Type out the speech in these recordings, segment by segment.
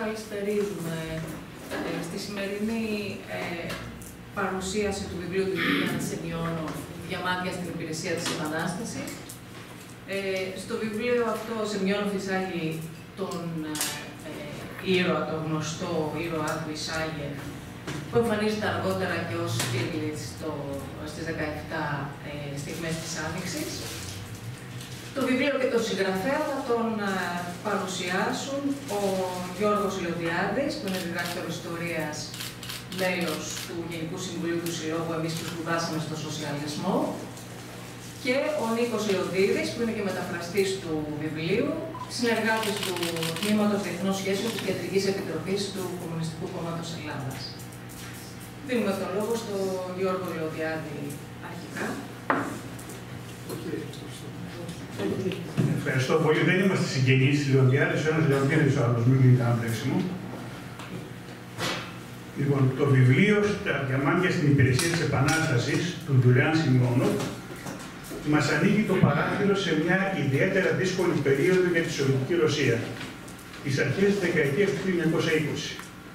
καλησπερίζουμε στη σημερινή παρουσίαση του βιβλίου του Γιάννη Σεμιώνοφ, «Διαμάντια στην υπηρεσία της Επανάστασης». Στο βιβλίο αυτό ο Σεμιώνοφ εισάγει τον ήρωα, τον γνωστό ήρωα του Ισάγερ, που εμφανίζεται αργότερα και ως Στίγλιτς στις 17 στιγμές της Άνοιξης. Το βιβλίο και το συγγραφέα θα τον παρουσιάσουν ο Γιώργος Λεοντιάδης, που είναι διδάκτορ ιστορίας, μέλος του Γενικού Συμβουλίου του Συλλόγου «Εμείς που σπουδάσαμε στο Σοσιαλισμό», και ο Νίκος Λεοντίδης, που είναι και μεταφραστής του βιβλίου, συνεργάτης του Τμήματος Διεθνών Σχέσεων της Κεντρικής Επιτροπής του Κομμουνιστικού Κόμματος Ελλάδας. Δίνουμε το λόγο στον Γιώργο Λεοντιάδη αρχικά. Ευχαριστώ πολύ. Δεν είμαστε συγγενείς Λεοντιάδης, ο ένας Λεοντίδης, ο άλλος, μην γίνει κανένα μπλέξιμο. Λοιπόν, το βιβλίο «Τα διαμάντια στην υπηρεσία της Επανάστασης» του Γιάννη Σεμιώνοφ μας ανοίγει το παράθυρο σε μια ιδιαίτερα δύσκολη περίοδο για τη Σοβιετική Ρωσία, τις αρχές της δεκαετίας του 1920.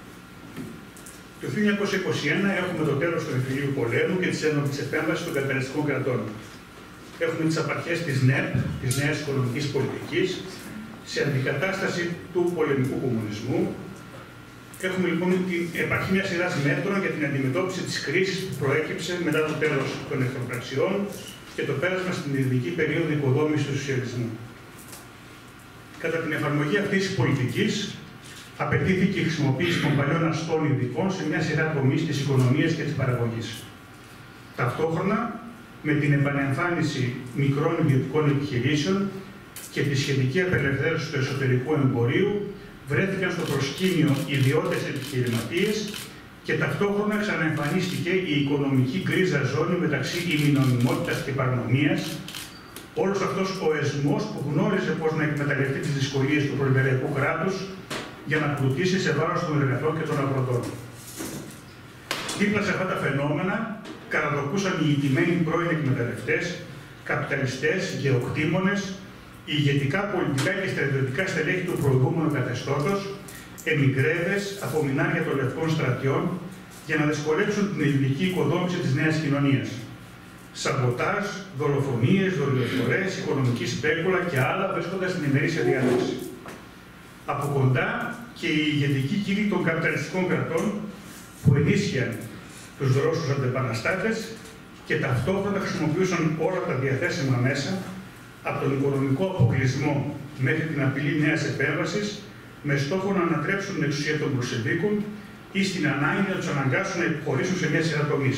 Το 1921 έχουμε το τέλος του εμφυλίου πολέμου και της ένοπλης επέμβασης των καπιταλιστικών κρατών. Έχουμε τις απαρχές της ΝΕΠ, της νέας οικονομικής πολιτικής, σε αντικατάσταση του πολεμικού κομμουνισμού. Έχουμε λοιπόν υπάρχει μια σειρά μέτρων για την αντιμετώπιση της κρίσης που προέκυψε μετά το τέλος των εχθροπραξιών και το πέρασμα στην ειρηνική περίοδο οικοδόμησης του σοσιαλισμού. Κατά την εφαρμογή αυτής της πολιτικής, απαιτήθηκε η χρησιμοποίηση των παλιών αστών ειδικών σε μια σειρά τομείς της οικονομίας και της παραγωγής. Ταυτόχρονα, με την επανεμφάνιση μικρών ιδιωτικών επιχειρήσεων και τη σχετική απελευθέρωση του εσωτερικού εμπορίου, βρέθηκαν στο προσκήνιο ιδιώτες επιχειρηματίες και ταυτόχρονα ξαναεμφανίστηκε η οικονομική γκρίζα ζώνη μεταξύ ημινομιμότητας και παρανομίας, όλος αυτός ο εσμός που γνώριζε πώς να εκμεταλλευτεί τις δυσκολίες του προλεταριακού κράτους για να πλουτίσει σε βάρος των εργατών και των αγροτών. Δίπλα σε αυτά τα φαινόμενα καραδοκούσαν οι ηττημένοι πρώην εκμεταλλευτές, καπιταλιστές, γεωκτήμονες, ηγετικά πολιτικά και στρατιωτικά στελέχη του προηγούμενου καθεστώτος, εμιγκρέδες, απομεινάρια των λευκών στρατιών, για να δυσκολέψουν την ελληνική οικοδόμηση της νέας κοινωνίας. Σαμποτάζ, δολοφονίες, δολιοφορές, οικονομική σπέκουλα και άλλα βρίσκονται στην ημερήσια διάταξη. Από κοντά και οι ηγετικοί κύριοι των καπιταλιστικών κρατών που ενίσχυαν τους Ρώσους αντεπαναστάτες και ταυτόχρονα χρησιμοποιούσαν όλα τα διαθέσιμα μέσα, από τον οικονομικό αποκλεισμό μέχρι την απειλή νέας επέμβασης, με στόχο να ανατρέψουν την εξουσία των προσεδίκων ή στην ανάγκη να τους αναγκάσουν να υποχωρήσουν σε μια σειρά τομείς.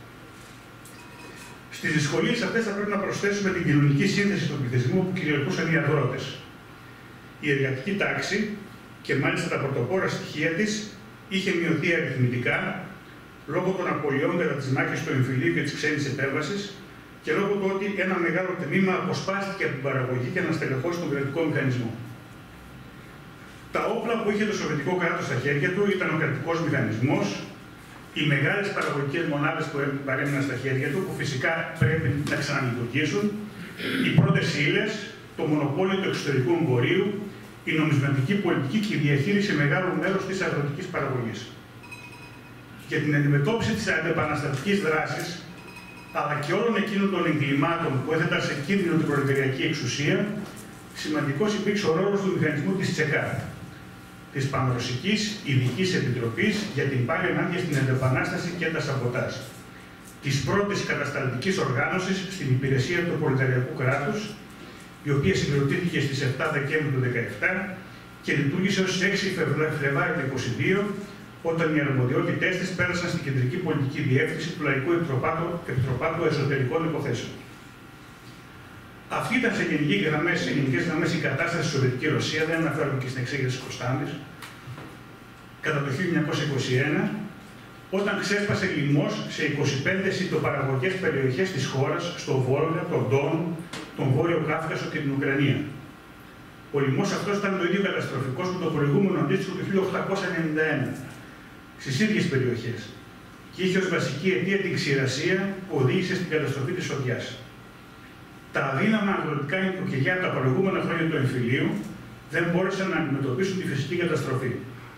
Στις δυσκολίες αυτές θα πρέπει να προσθέσουμε την κοινωνική σύνθεση του πληθυσμού που κυριαρχούσαν οι αγρότες. Η εργατική τάξη, και μάλιστα τα πρωτοπόρα στοιχεία της, είχε μειωθεί αριθμητικά λόγω των απολειών κατά τις μάχες του εμφυλίου και της ξένης επέμβασης και λόγω του ότι ένα μεγάλο τμήμα αποσπάστηκε από την παραγωγή και αναστελεχώσει τον κρατικό μηχανισμό. Τα όπλα που είχε το Σοβιετικό κράτος στα χέρια του ήταν ο κρατικός μηχανισμός, οι μεγάλες παραγωγικές μονάδες που παρέμειναν στα χέρια του, που φυσικά πρέπει να ξαναλειτουργήσουν, οι πρώτες ύλες, το μονοπόλιο του εξωτερικού εμπορίου, η νομισματική πολιτική και η διαχείριση μεγάλου μέρους της αγροτικής παραγωγής. Για την αντιμετώπιση της αντεπαναστατικής δράσης, αλλά και όλων εκείνων των εγκλημάτων που έθεταν σε κίνδυνο την προλεταριακή εξουσία, σημαντικός υπήρξε ο ρόλος του μηχανισμού της ΤΣΕΚΑ, της Πανρωσικής Ειδικής Επιτροπής για την πάλη ενάντια στην αντεπανάσταση και τα σαμποτάζ, της πρώτης κατασταλτικής οργάνωσης στην υπηρεσία του προλεταριακού κράτους, η οποία συγκροτήθηκε στις 7 Δεκέμβρη του 2017 και λειτουργήσε ως 6 Φλεβάρι του 2022, όταν οι αρμοδιότητές της πέρασαν στην Κεντρική Πολιτική Διεύθυνση του Λαϊκού Επιτροπάτου Εσωτερικών Υποθέσεων. Αυτή ήταν σε γενικές γραμμές η κατάσταση στη Σοβιετική Ρωσία, δεν αναφέρομαι και στην εξέγερση της Κωνσταντης, κατά το 1921, όταν ξέσπασε λοιμός σε 25 σιτοπαραγωγικές περιοχές της χώρας, στο Βόλγα, τον Ντόν, τον Βόρειο Κάφκασο και την Ουκρανία. Ο λοιμός αυτός ήταν το ίδιο καταστροφικός με το προηγούμενο αντίστοιχο του 1891, στις ίδιες περιοχές, και είχε ως βασική αιτία την ξηρασία που οδήγησε στην καταστροφή της σοδειάς. Τα αδύναμα αγροτικά νοικοκυριά από τα προηγούμενα χρόνια του εμφυλίου δεν μπόρεσαν να αντιμετωπίσουν τη φυσική καταστροφή.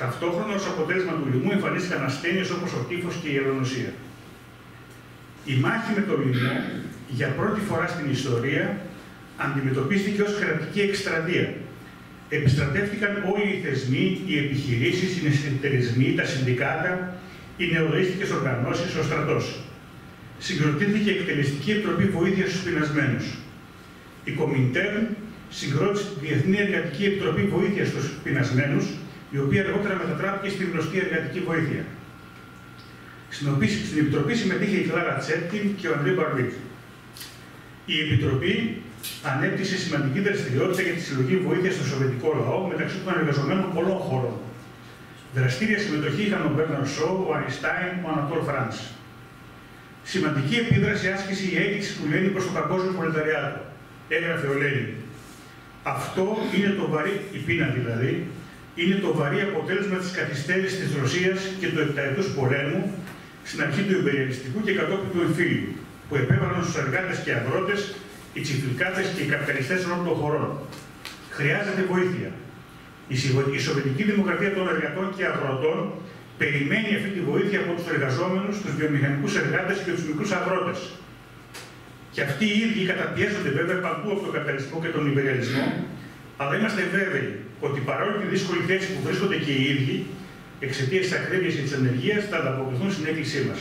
Ταυτόχρονα, ως αποτέλεσμα του λοιμού, εμφανίστηκαν ασθένειες όπως ο τύφος και η ελονοσία. Η μάχη με το λοιμό, για πρώτη φορά στην ιστορία, αντιμετωπίστηκε ως κρατική εκστρατεία. Επιστρατεύτηκαν όλοι οι θεσμοί, οι επιχειρήσεις, οι συνεταιρισμοί, τα συνδικάτα, οι νεοδοίστικες οργανώσεις, ο στρατός. Συγκροτήθηκε η Εκτελεστική Επιτροπή Βοήθειας στους Πεινασμένους. Η Κομιντέρν συγκρότησε τη Διεθνή Εργατική Επιτροπή Βοήθειας στους Πεινασμένους, η οποία αργότερα μετατράπηκε στη γνωστή Εργατική Βοήθεια. Στην Επιτροπή συμμετείχε η Κλάρα Τσέπκιν και ο Αντρέ Μπαρβίτ. Η Επιτροπή ανέπτυσε σημαντική δραστηριότητα για τη συλλογή βοήθεια στο σοβιετικό λαό μεταξύ των εργαζομένων πολλών χωρών. Δραστήρια συμμετοχή είχαν ο Μπέρναρντ Σόου, ο Αϊνστάιν, ο Ανατόλ Φρανς. Σημαντική επίδραση άσκησε η έκρηξη του Λένιν προς το παγκόσμιο προλεταριάτο. Έγραφε ο Λένιν. Αυτό είναι το βαρύ, η πείνα δηλαδή, είναι το βαρύ αποτέλεσμα της καθυστέρησης της Ρωσίας και του επταετούς πολέμου στην αρχή του ιμπεριαλιστικού και κατόπιν του εμφύλιου, που επέβαλαν στους εργάτες και αγρότες, οι τσιφλικάτες και οι καπιταλιστές όλων των χωρών. Χρειάζεται βοήθεια. Η Σοβιετική Δημοκρατία των Εργατών και Αγροτών περιμένει αυτή τη βοήθεια από τους εργαζόμενους, τους βιομηχανικούς εργάτες και τους μικρούς αγρότες. Και αυτοί οι ίδιοι καταπιέζονται βέβαια παντού από τον καπιταλισμό και τον ιμπεριαλισμό, αλλά είμαστε βέβαιοι ότι παρόλο τη δύσκολη θέση που βρίσκονται και οι ίδιοι, εξαιτίας της ακρίβειας και της ανεργίας, θα ανταποκριθούν στην έκκλησή μας.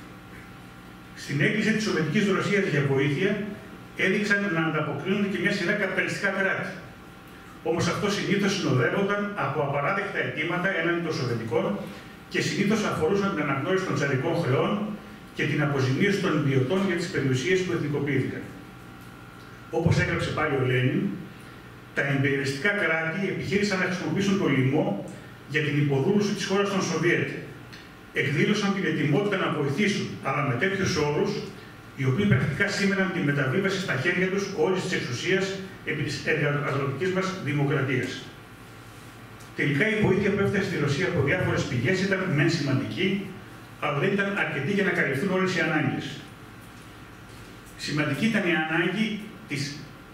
Στην έκκληση της Σοβιετικής Ρωσίας για βοήθεια, έδειξαν να ανταποκρίνονται και μια σειρά καπιταλιστικά κράτη. Όμως αυτό συνήθως συνοδεύονταν από απαράδεκτα αιτήματα έναντι των Σοβιετικών και συνήθως αφορούσαν την αναγνώριση των τσαρικών χρεών και την αποζημίωση των ιδιωτών για τις περιουσίες που εθνικοποιήθηκαν. Όπως έγραψε πάλι ο Λένιν, τα ιμπεριαλιστικά κράτη επιχείρησαν να χρησιμοποιήσουν το λοιμό για την υποδούλωση της χώρας των Σοβιέτ. Εκδήλωσαν την ετοιμότητα να βοηθήσουν, αλλά με τέτοιους όρους, οι οποίοι πρακτικά σήμαιναν τη μεταβίβαση στα χέρια τους όλης της εξουσίας επί της αγροτικής μας δημοκρατίας. Τελικά η βοήθεια που έφτασε στη Ρωσία από διάφορες πηγές ήταν μεν σημαντική, αλλά δεν ήταν αρκετή για να καλυφθούν όλες οι ανάγκες. Σημαντική ήταν η ανάγκη της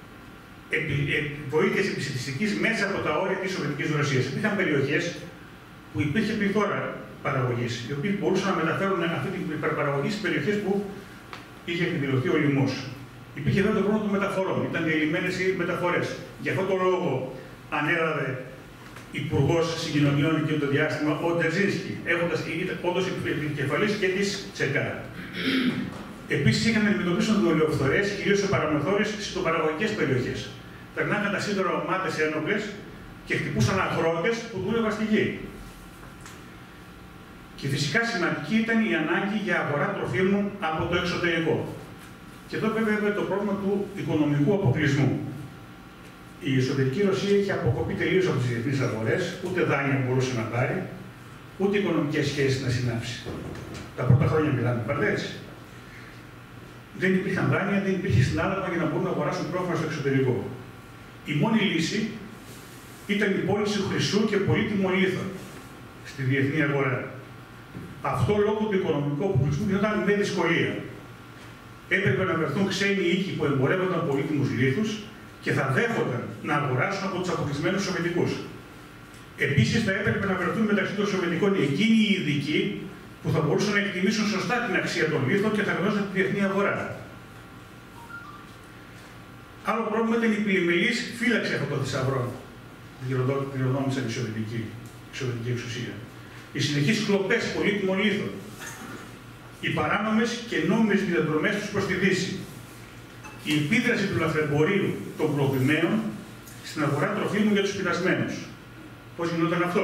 βοήθειας επισητιστικής μέσα από τα όρια της Σοβιετικής Ρωσίας. Υπήρχαν περιοχές που υπήρχε πληθώρα παραγωγής, οι οποίοι μπορούσαν να μεταφέρουν αυτή την υπερπαραγωγή στις περιοχές που είχε εκδηλωθεί ο λοιμός. Υπήρχε βέβαια το πρόβλημα των μεταφορών, ήταν διαλυμένες οι μεταφορές. Γι' αυτό τον λόγο ανέλαβε Υπουργός Συγκοινωνιών και το διάστημα ο Ντζερζίνσκι, έχοντας όντως επικεφαλής και της ΤΣΕΚΑ. Επίσης είχαν να αντιμετωπίσουν δολιοφθορές, κυρίως σε παραμεθόρειες συντοπαραγωγικές περιοχές. Περνάγαν τα σύντορα ομάδες ένοπλες και χτυπούσαν αγρότες που δούλευαν στη γη. Και φυσικά σημαντική ήταν η ανάγκη για αγορά τροφίμων από το εξωτερικό. Και εδώ βέβαια το πρόβλημα του οικονομικού αποκλεισμού. Η Σοβιετική Ρωσία είχε αποκοπεί τελείως από τις διεθνείς αγορές, ούτε δάνεια μπορούσε να πάρει, ούτε οικονομικές σχέσεις να συνάψει. Τα πρώτα χρόνια μιλάμε, πάντα έτσι. Δεν υπήρχαν δάνεια, δεν υπήρχε συνάλλαγμα για να μπορούν να αγοράσουν τρόφιμα στο εξωτερικό. Η μόνη λύση ήταν η πώληση χρυσού και πολύτιμων λίθων στη διεθνή αγορά. Αυτό λόγω του οικονομικού αποκλεισμού γινόταν με δυσκολία. Έπρεπε να βρεθούν ξένοι οίκοι που εμπορεύονταν πολύτιμους λίθους και θα δέχονταν να αγοράσουν από τους αποκλεισμένους Σοβιετικούς. Επίσης, θα έπρεπε να βρεθούν μεταξύ των Σοβιετικών εκείνοι οι ειδικοί που θα μπορούσαν να εκτιμήσουν σωστά την αξία των λίθων και θα γνώριζαν τη διεθνή αγορά. Άλλο πρόβλημα ήταν η πλημελής φύλαξη αυτών των θησαυρών. Κληρονόμησαν η Σοβιετική εξουσία. Οι συνεχείς κλοπές πολύτιμων λίθων. Οι παράνομες και νόμιμες διαδρομές τους προς τη Δύση. Η επίδραση του λαθρεμπορίου των κλοπημένων στην αγορά τροφίμων για τους πεινασμένους. Πώς γινόταν αυτό?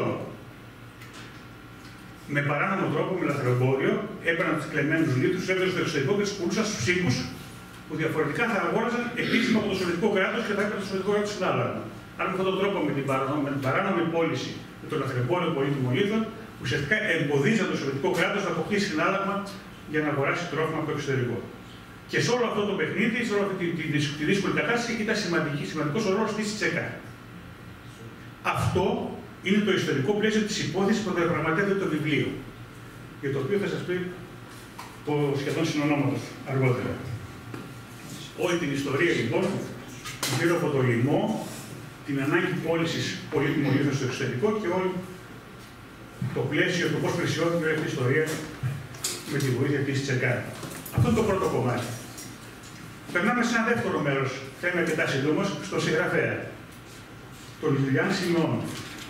Με παράνομο τρόπο, με λαθρεμπόριο, έπαιρναν τους κλεμμένους λίθους, τους έβγαζαν στο εξωτερικό και τους πουλούσαν στους οίκους που διαφορετικά θα αγόραζαν επίσημα από το Σοβιετικό κράτος και θα έπαιρναν το Σοβιετικό κράτος συνάλλαγμα. Άρα με αυτόν τον τρόπο, με την παράνομη πώληση με το λαθρεμπόριο πολύτιμων λίθων, ουσιαστικά εμποδίζαν το Σοβιετικό κράτος να αποκτήσει συνάλλαγμα για να αγοράσει τρόφιμα από το εξωτερικό. Και σε όλο αυτό το παιχνίδι, σε όλη τη δύσκολη κατάσταση, ήταν σημαντικός ο ρόλος της ΤΣΕΚΑ. Αυτό είναι το ιστορικό πλαίσιο της υπόθεσης που διαπραγματεύεται το βιβλίο, για το οποίο θα σας πει το σχεδόν συνονόματος αργότερα. Όλη την ιστορία λοιπόν, γύρω από το λοιμό, την ανάγκη πώλησης πολύτιμων λίθων στο εξωτερικό και όλη το πλαίσιο του πώς πλησιώθηκε όλη αυτή η ιστορία με τη βοήθεια της Τσεκάρη. Αυτό είναι το πρώτο κομμάτι. Περνάμε σε ένα δεύτερο μέρος, θα είμαι αρκετά σύντομος, στο συγγραφέα, τον Γιουλιάν Σιμεώνοφ.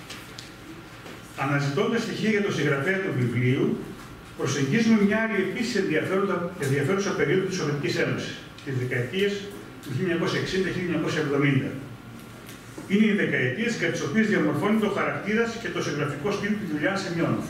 Αναζητώντας στοιχεία για τον συγγραφέα του βιβλίου, προσεγγίζουμε μια άλλη επίσης ενδιαφέρουσα περίοδο της Σοβιετικής Ένωσης, τις δεκαετίες του 1960-1970. Είναι οι δεκαετίες κατά τις οποίες διαμορφώνεται ο χαρακτήρας και το συγγραφικό στυλ του Γιουλιάν Σιμεώνοφ.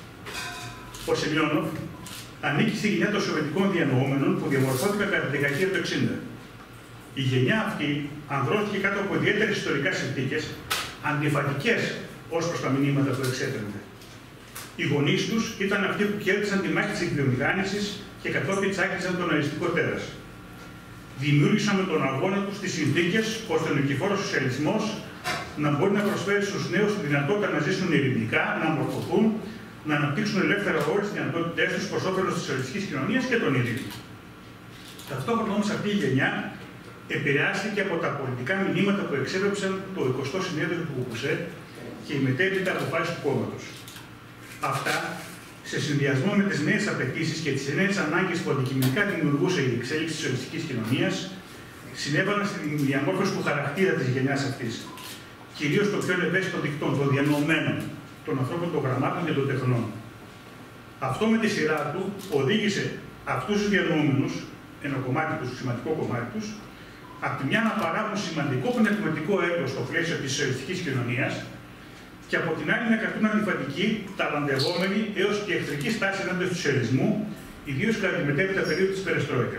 Ο Σιμεώνοφ ανήκει στη γενιά των Σοβιετικών διανοούμενων που διαμορφώθηκαν κατά τη δεκαετία του 60. Η γενιά αυτή ανδρώθηκε κάτω από ιδιαίτερες ιστορικές συνθήκες, αντιφατικές ως προς τα μηνύματα που εξέτρεπε. Οι γονείς τους ήταν αυτοί που κέρδισαν τη μάχη της εκβιομηχάνησης και κατόπιν τσάκισαν τον αριστικό τέρας. Δημιούργησαν με τον αγώνα τους τις συνθήκες ώστε ο νικηφόρος σοσιαλισμός να μπορεί να προσφέρει στους νέους τη δυνατότητα να ζήσουν ειρηνικά, να μορφωθούν, να αναπτύξουν ελεύθερα όλες τις δυνατότητές τους προς όφελος της σοσιαλιστικής κοινωνίας και των ίδιων. Ταυτόχρονα όμως αυτή η γενιά επηρεάστηκε από τα πολιτικά μηνύματα που εξέπεψαν το 20ο συνέδριο του ΚΚΣ και οι μετέπειτα αποφάσεις του κόμματος. Αυτά, σε συνδυασμό με τις νέες απαιτήσεις και τις νέες ανάγκες που αντικειμενικά δημιουργούσε η εξέλιξη της σοσιαλιστικής κοινωνίας, συνέβαλαν στη διαμόρφωση του χαρακτήρα της γενιάς αυτής, κυρίως των πιο ευαίσθητων δικτών, των διανοωμένων, των ανθρώπων των γραμμάτων και των τεχνών. Αυτό με τη σειρά του οδήγησε αυτούς τους διανοούμενους, ένα κομμάτι τους, σημαντικό κομμάτι τους, από τη μια να παράγουν σημαντικό πνευματικό έργο στο πλαίσιο της σοσιαλιστικής κοινωνίας, και από την άλλη να κρατούν αντιφατική, ταλαντευόμενη έως και εχθρική στάση ενάντια του σοσιαλισμού, ιδίως κατά τη μετέπειτα περίοδο της Περεστρόικα.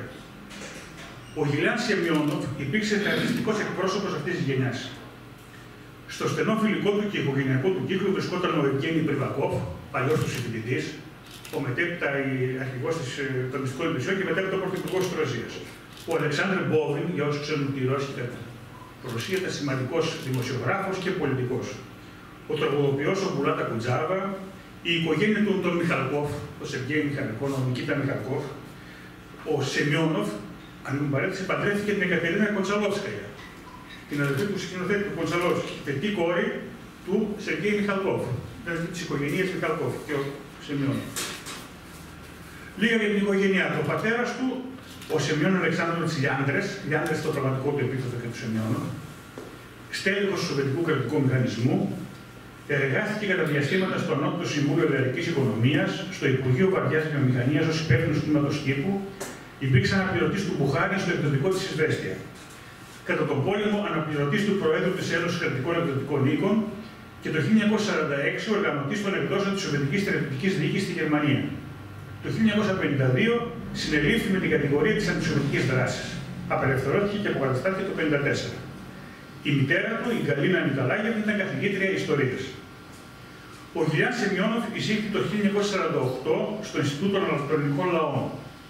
Ο Γιουλιάν Σιμεώνοφ υπήρξε χαρακτηριστικός εκπρόσωπος αυτής της γενιάς. Στο στενό φιλικό του και οικογενειακό του κύκλο βρισκόταν ο Ευγένη Πριβακόφ, παλιός του συμφιλητής, ο μετέπειτα αρχηγός των μυστικών υπηρεσιών και μετέπειτα ο πρωθυπουργός της Ρωσίας. Ο Αλεξάνδρ Μπόβιν, για όσους ξέρουν τη Ρώσικη Ρωσία, ήταν σημαντικός δημοσιογράφος και πολιτικός. Ο τραγουδοποιός ο Μπουλάτα Κουτζάβα, η οικογένεια των Μιχαλκόφ, ο Σεργέη Μιχαλκόφ, ο Νικίτα Μιχαλκόφ, ο Σεμιώνοφ, αν μην παρέτησε, παντρεύτηκε την Εκατερίνα Κοντσαλόφσκαγια, την αδελφή του σκηνοθέτη του Κοντσαλόφσκι, τετή κόρη του Σεργέη Μιχαλκόφ, δηλαδή της οικογένειας Μιχαλκόφ και ο Σεμιώνοφ. Λίγα για την οικογένειά του. Ο πατέρας του, ο Σεμιών Αλεξάνδρος Λιάντρες, Λιάντρες το πραγματικό του επίθετο και του Σεμιώνοφ, στέλεχος του Σοβιετικού Κρατικού Μηχανισμού, εργάστηκε κατά διαστήματα στο Ανώτατο Συμβούλιο Ελευθερικής Οικονομίας, στο Υπουργείο Βαριάς Βιομηχανίας ως υπεύθυνος τμήματος τύπου, υπήρξε αναπληρωτής του Μπουχάρη στο εκδοτικό της Ισβέστια. Κατά τον πόλεμο, αναπληρωτής του Προέδρου της Ένωσης Κρατικών Εκδοτικών Οίκων και το 1946 οργανωτής των εκδόσεων της Σοβιετικής Στρατιωτικής Διοίκησης στη Γερμανία. Το 1952 συνελήφθη με την κατηγορία της αντισοβιετικής δράσης. Απελευθερώθηκε και αποκαταστάθηκε το 1954. Η μητέρα του, η Γκαλίνα Νικολάγεβνα, ήταν καθηγήτρια ιστορίας. Ο Γιουλιάν Σιμεώνοφ εισήχθη το 1948 στο Ινστιτούτο των Ανατολικών Λαών.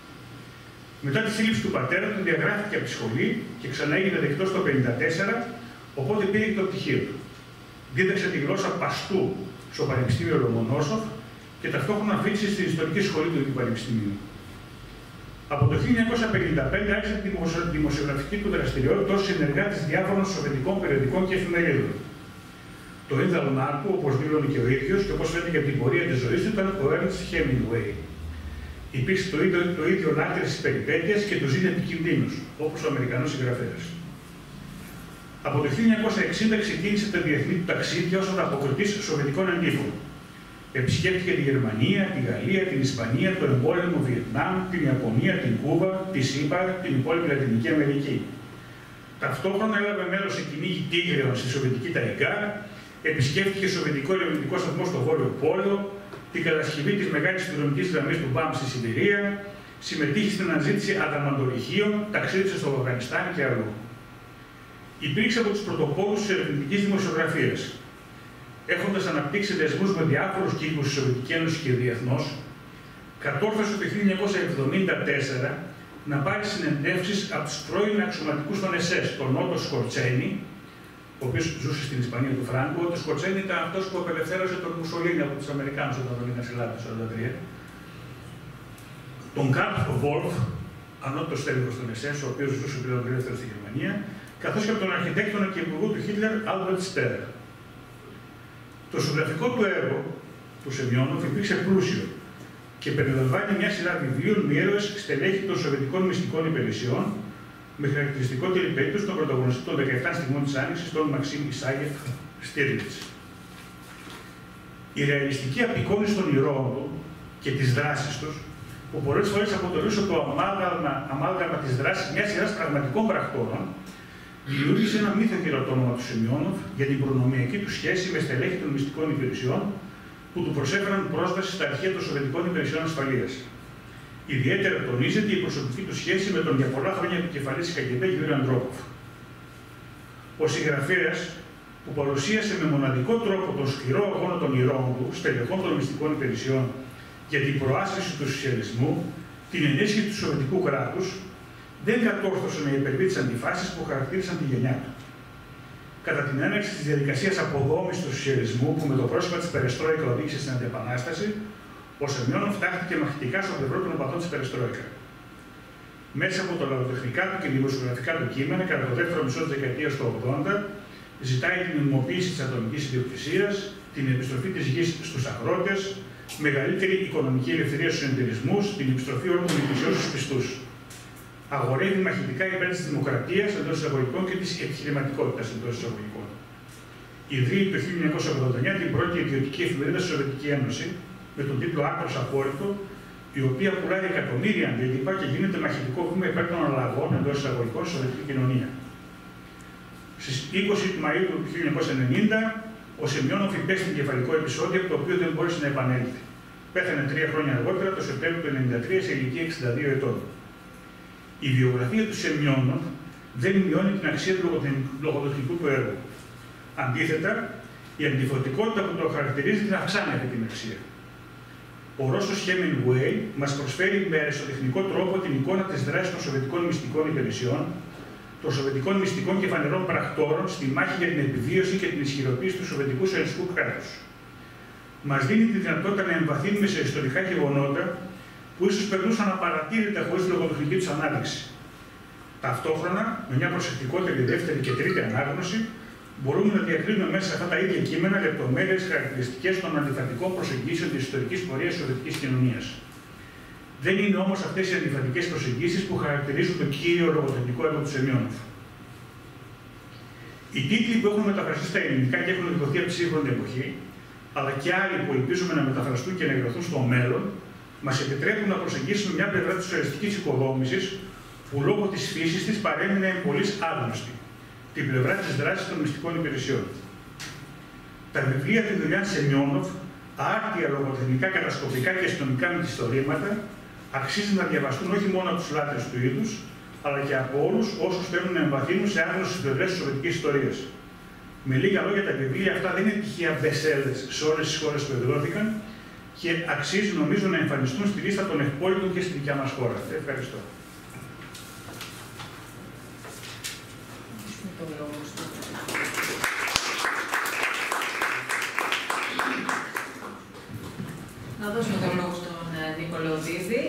Μετά τη σύλληψη του πατέρα του, διαγράφηκε από τη σχολή και ξανά έγινε δεκτός το 1954, οπότε πήρε το πτυχίο του. Δίδαξε τη γλώσσα παστού στο Πανεπιστήμιο Λομονόσοφ και ταυτόχρονα φοιτήσε στην ιστορική σχολή του Πανεπιστημίου. Από το 1955 άρχισε τη δημοσιογραφική του δραστηριότητα ως συνεργάτης διάφορων σοβιετικών περιοδικών και εφημερίδων. Το ίδαλμά του, όπως δήλωνε και ο ίδιος και όπως φαίνεται και από την πορεία της ζωής του, ήταν ο Ernst Hemingway. Υπήρξε το ίδιο λάκτρης της περιπέτειας και του ζήνει επικινδύνους, όπως ο Αμερικανός συγγραφέας. Από το 1960 ξεκίνησε τα διεθνή του ταξίδια ως ανταποκριτής σοβιετικών αντίφων. Επισκέφτηκε τη Γερμανία, τη Γαλλία, την Ισπανία, το εμπόλεμο Βιετνάμ, την Ιαπωνία, την Κούβα, τη ΣΥΠΑ, την υπόλοιπη Λατινική Αμερική. Ταυτόχρονα έλαβε μέρος σε κυνήγι τίγρεων στη Σοβιετική Ταϊκά, επισκέφτηκε Σοβιετικό ερευνητικό σταθμό στο Βόρειο Πόλο, την κατασκευή της μεγάλης συνδρομικής γραμμής του ΜΠΑΜ στη Σιβηρία, συμμετείχε στην αναζήτηση αδαμαντορυχείων, ταξίδεψε στο Αφγανιστάν και αλλού. Υπήρξε από τους πρωτοπόρους της ερευνητικής δημοσιογραφίας. Έχοντας αναπτύξει δεσμούς με διάφορους κύκλους της Σοβιετικής Ένωσης και διεθνώς, κατόρθωσε το 1974 να πάρει συνεντεύξεις από τους πρώην αξιωματικούς των ΕΣΕΣ, τον Ότο Σκορτσένι, ο οποίος ζούσε στην Ισπανία του Φράγκο. Ο Σκορτσένι ήταν αυτός που απελευθέρωσε τον Μουσολίνι από τους Αμερικάνους όταν τον είχαν συλλάβει το 1943. Τον Καρλ Βόλφ, ανώτατος στέλεχος των ΕΣΕΣ, ο οποίος ζούσε πλέον ελεύθερα στη Γερμανία, καθώς και από τον αρχιτέκτονα και υπουργό του Χίτλερ, Άλμπερτ Στέρ. Το συγγραφικό του έργο του Σεμιόνοφ υπήρξε πλούσιο και περιλαμβάνει μια σειρά βιβλίων με ήρωες στελέχη των Σοβιετικών μυστικών υπηρεσιών, με χαρακτηριστικότερη περίπτωση των πρωταγωνιστών των 17 στιγμών της Άνοιξης, τον Μαξίμ Ισάγεφ Στίρλιτς. Η ρεαλιστική απεικόνιση των ηρώων του και τις δράσεις τους, που πολλές φορές αποτελούσε το αμάλγαμα της δράσης μιας σειράς πραγματικών πρακτόρων, δημιούργησε ένα μη θετήρωτο όνομα του Σεμιόνοφ για την προνομιακή του σχέση με στελέχη των μυστικών υπηρεσιών που του προσέφεραν πρόσβαση στα αρχεία των Σοβιετικών Υπηρεσιών Ασφαλείας. Ιδιαίτερα τονίζεται η προσωπική του σχέση με τον για πολλά χρόνια επικεφαλής της ΚΑΓΚΕΜΠΕ Γιούρι Αντρόποφ. Ο συγγραφέας, που παρουσίασε με μοναδικό τρόπο τον σκληρό αγώνα των ηρώων του, στελεχών των μυστικών υπηρεσιών, για την προάσπιση του σοσιαλισμού, την ενίσχυση του Σοβιετικού κράτους, δεν κατόρθωσε να υπερβεί τις αντιφάσεις που χαρακτήρισαν τη γενιά του. Κατά την έναρξη της διαδικασίας αποδόμησης του σοσιαλισμού, που με το πρόσωπο της Περεστρόικα οδήγησε στην Αντιεπανάσταση, ο Σεμιόνοφ τάχθηκε μαχητικά στο πλευρό των οπαδών της Περεστρόικα. Μέσα από τα λογοτεχνικά του και δημοσιογραφικά του κείμενα, κατά το δεύτερο μισό της δεκαετίας του 80, ζητάει την νομιμοποίηση της ατομικής ιδιοκτησίας, την επιστροφή της γης στους αγρότες, μεγαλύτερη οικονομική ελευθερία στους συνεταιρισμούς, την επιστροφή όλων των υπηρεσιών στους πιστούς. Αγορεύει μαχητικά υπέρ της δημοκρατίας εντός εισαγωγικών και της επιχειρηματικότητας εντός εισαγωγικών. Ιδρύει το 1989 την πρώτη ιδιωτική εφημερίδα στη Σοβιετική Ένωση, με τον τίτλο Άκρος Απόρριτο, η οποία πουλάει εκατομμύρια αντίτυπα και γίνεται μαχητικό βήμα υπέρ των αλλαγών εντός εισαγωγικών στη Σοβιετική κοινωνία. Στις 20 Μαΐου του 1990, ο Σεμιόνοφ υπέστη κεφαλικό επεισόδιο από το οποίο δεν μπόρεσε να επανέλθει. Πέθανε 3 χρόνια αργότερα, το Σεπτέμβριο του 1993, σε ηλικία 62 ετών. Η βιογραφία του Σεμιόνοφ δεν μειώνει την αξία του λογοτεχνικού του έργου. Αντίθετα, η αντιφωτικότητα που το χαρακτηρίζει την αυξάνει αυτή την αξία. Ο Ρώσος Χέμινγκουέι μας προσφέρει με αριστοτεχνικό τρόπο την εικόνα της δράσης των Σοβιετικών μυστικών υπηρεσιών, των Σοβιετικών μυστικών και φανερών πρακτόρων στη μάχη για την επιβίωση και την ισχυροποίηση του Σοβιετικού Σοσιαλιστικού κράτους. Μας δίνει τη δυνατότητα να εμβαθύνουμε σε ιστορικά γεγονότα που ίσως περνούσαν απαρατήρητα χωρίς τη λογοτεχνική τους ανάδειξη. Ταυτόχρονα, με μια προσεκτικότερη δεύτερη και τρίτη ανάγνωση, μπορούμε να διακρίνουμε μέσα σε αυτά τα ίδια κείμενα λεπτομέρειες χαρακτηριστικές των αντιφατικών προσεγγίσεων της ιστορικής πορείας της Σοβιετικής κοινωνίας. Δεν είναι όμως αυτές οι αντιφατικές προσεγγίσεις που χαρακτηρίζουν το κύριο λογοτεχνικό έργο του Σεμιόνοφ. Οι τίτλοι που έχουν μεταφραστεί στα ελληνικά και έχουν εκδοθεί από τη σύγχρονη εποχή, αλλά και άλλοι που ελπίζουμε να μεταφραστούν και να εκδοθούν στο μέλλον, μας επιτρέπουν να προσεγγίσουμε μια πλευρά της σοσιαλιστικής οικοδόμησης που λόγω της φύσης της παρέμεινε εμπολής άγνωστη, την πλευρά της δράσης των μυστικών υπηρεσιών. Τα βιβλία του Γιουλιάν Σεμιόνοφ, άρτια λογοτεχνικά, κατασκοπικά και αστυνομικά μυθιστορήματα, αξίζει να διαβαστούν όχι μόνο από τους λάτρες του είδους, αλλά και από όλους όσους θέλουν να εμβαθύνουν σε άγνωστες πλευρές της σοβιετικής ιστορίας. Με λίγα λόγια, τα βιβλία αυτά δεν είναι τυχαία best-sellers σε όλες τις χώρες που εκδόθηκαν και αξίζει νομίζω να εμφανιστούν στη λίστα των ευπόλυτων και στη δικιά μας χώρα. Ευχαριστώ. Να δώσουμε τον λόγο στον Νίκο Λεοντίδη.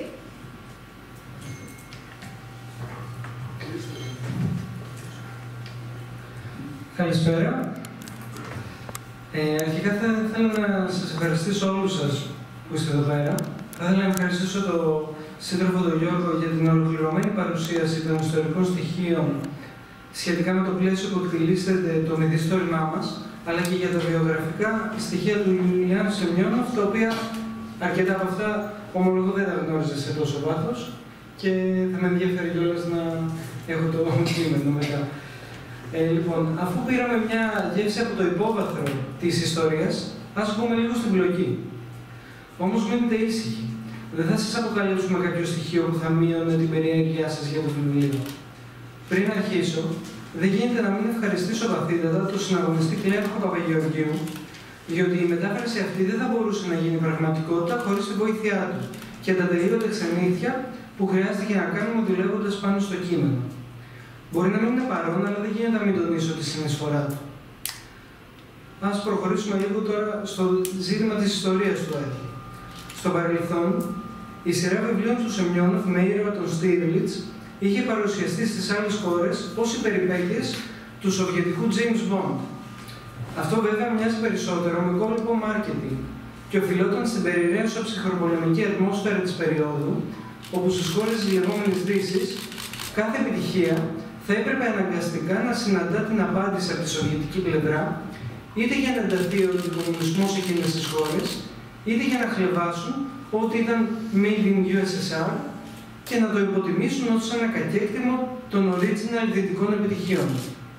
Καλησπέρα. Αρχικά θα ήθελα να σας ευχαριστήσω όλους σας που είστε εδώ πέρα. Θα ήθελα να ευχαριστήσω τον σύντροφο τον Γιώργο για την ολοκληρωμένη παρουσίαση των ιστορικών στοιχείων σχετικά με το πλαίσιο που εκτελήσεται το μυθιστόρημά μας, αλλά και για τα βιογραφικά στοιχεία του Γιουλιάν Σεμιόνοφ, τα οποία αρκετά από αυτά ομολογώ δεν τα γνώριζα σε τόσο βάθος και θα με ενδιαφέρει κιόλας να έχω το κείμενο μετά. Λοιπόν, αφού πήραμε μια γεύση από το υπόβαθρο της ιστορίας, ας πούμε λίγο στην πλοκή. Όμως μείνετε ήσυχοι. Δεν θα σας αποκαλύψουμε κάποιο στοιχείο που θα μείωνε την περιέργειά σας για το βιβλίο. Πριν αρχίσω, δεν γίνεται να μην ευχαριστήσω βαθύτατα τον συναγωνιστή Κλέαρχο Παπαγεωργίου, διότι η μετάφραση αυτή δεν θα μπορούσε να γίνει πραγματικότητα χωρίς τη βοήθειά του και τα τελείωτα ξενύχια που χρειάστηκε να κάνουμε δουλεύοντας πάνω στο κείμενο. Μπορεί να μην είναι παρόν, αλλά δεν γίνεται να μην τονίσω τη συνεισφορά του. Ας προχωρήσουμε λίγο τώρα στο ζήτημα της ιστορίας του έργου. Στο παρελθόν, η σειρά βιβλίων του Σεμιόνοφ με ήρωα τον Στίρλιτς είχε παρουσιαστεί στις άλλες χώρες ως οι περιπέτειες του σοβιετικού James Bond. Αυτό βέβαια μοιάζει περισσότερο με κόλπο marketing, και οφειλόταν στην περιραίουσα ψυχροπολεμική ατμόσφαιρα της περίοδου, όπου στις χώρες της λεγόμενης Δύσης κάθε επιτυχία θα έπρεπε αναγκαστικά να συναντά την απάντηση από τη σοβιετική πλευρά, είτε για να ενταθεί ο κομμουνισμός σε εκείνες τις χώρες, είτε για να χλεβάσουν ό,τι ήταν made in USSR και να το υποτιμήσουν ως ένα κακέκτημο των original δυτικών επιτυχιών.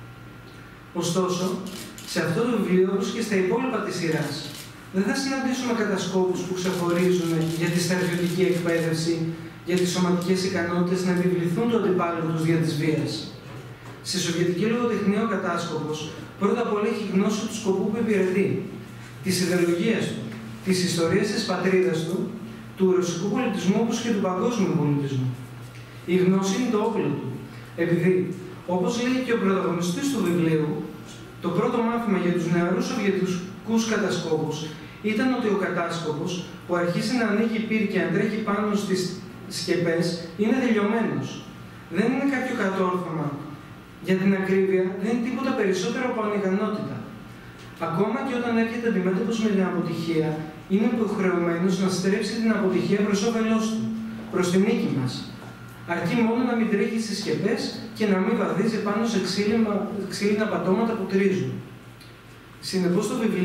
Ωστόσο, σε αυτό το βιβλίο, όπως και στα υπόλοιπα της σειράς, δεν θα συναντήσουμε κατασκόπους που ξεχωρίζουν για τη στρατιωτική εκπαίδευση, για τις σωματικές ικανότητες να επιβληθούν το αντιπάλου τους δια της βίας. Στη σοβιετική λογοτεχνία ο κατάσκοπος πρώτα απ' όλα έχει γνώση του σκοπού που υπηρετεί, της ιδεολογίας του, της ιστορίας της πατρίδας του, του ρωσικού πολιτισμού όπως και του παγκόσμιου πολιτισμού. Η γνώση είναι το όπλο του, επειδή, όπως λέει και ο πρωταγωνιστής του βιβλίου, το πρώτο μάθημα για τους νεαρούς σοβιετικούς κατασκόπους ήταν ότι ο κατάσκοπος που αρχίζει να ανοίγει πύρ και να τρέχει πάνω στις σκεπές είναι τελειωμένος. Δεν είναι κάποιο κατόρθωμα. Για την ακρίβεια, δεν είναι τίποτα περισσότερο από ανικανότητα. Ακόμα και όταν έρχεται αντιμέτωπος με την αποτυχία, είναι υποχρεωμένος να στρέψει την αποτυχία προς όφελός του, προς την νίκη μας. Αρκεί μόνο να μην τρέχει στις σκεπές και να μην βαδίζει πάνω σε ξύλινα πατώματα που τρίζουν. Συνεπώς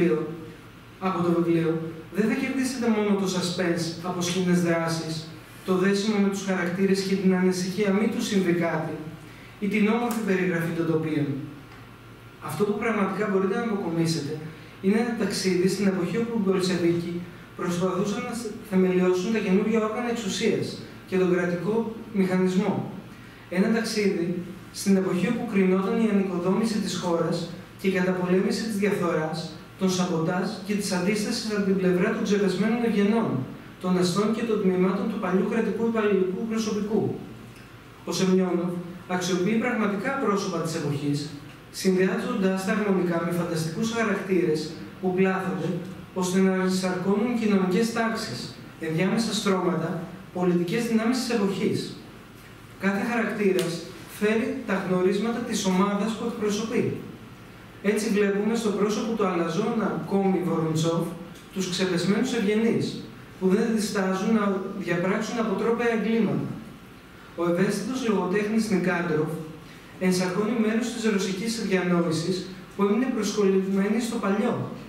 από το βιβλίο, δεν θα κερδίσετε μόνο το suspense από σκηνές δράσεις, το δέσιμο με τους χαρακτήρες και την ανησυχία μη του συμβεί κάτι, ή την όμορφη περιγραφή των τοπίων. Αυτό που πραγματικά μπορείτε να αποκομίσετε είναι ένα ταξίδι στην εποχή όπου οι Μπολσεβίκοι προσπαθούσαν να θεμελιώσουν τα καινούργια όργανα εξουσίας και τον κρατικό μηχανισμό. Ένα ταξίδι στην εποχή όπου κρινόταν η ανοικοδόμηση της χώρας και η καταπολέμηση της διαφθοράς, των σαμποτάζ και της αντίστασης από την πλευρά των ξεπεσμένων ευγενών, των αστών και των τμήματων του παλιού κρατικού υπαλληλικού προσωπικού. Ο Σεμιόνοφ αξιοποιεί πραγματικά πρόσωπα της εποχής, συνδυάζοντας τα αρμονικά με φανταστικούς χαρακτήρες που πλάθονται ώστε να σαρκώνουν κοινωνικές τάξεις, ενδιάμεσα στρώματα, πολιτικές δυνάμεις της εποχής. Κάθε χαρακτήρας φέρει τα γνωρίσματα της ομάδας που εκπροσωπεί. Έτσι βλέπουμε στο πρόσωπο του αλαζόνα Κόμι Βοροντσόφ τους ξεπεσμένους ευγενείς, που δεν διστάζουν να διαπράξουν αποτρόπαια εγκλήματα. Ο ευαίσθητος λογοτέχνης Νικάντροφ ενσαρκώνει μέρος της ρωσικής διανόησης που έμεινε προσκολλημένη στο παλιό,